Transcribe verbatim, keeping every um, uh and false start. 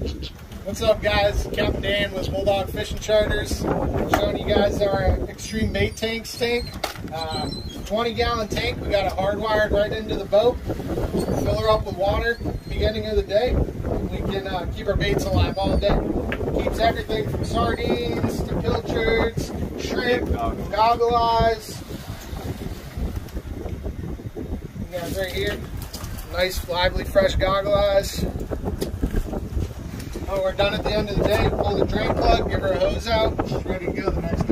What's up, guys? Captain Dan with Bulldog Fishing Charters. Showing you guys our Xtreme bait tanks tank. Um, twenty gallon tank. We got it hardwired right into the boat. Fill her up with water at the beginning of the day. We can uh, keep our baits alive all day. Keeps everything from sardines to pilchards, shrimp, goggle eyes. You guys right here. Nice, lively, fresh goggle eyes. When we're done at the end of the day, pull the drain plug, give her a hose out, she's ready to go the next day.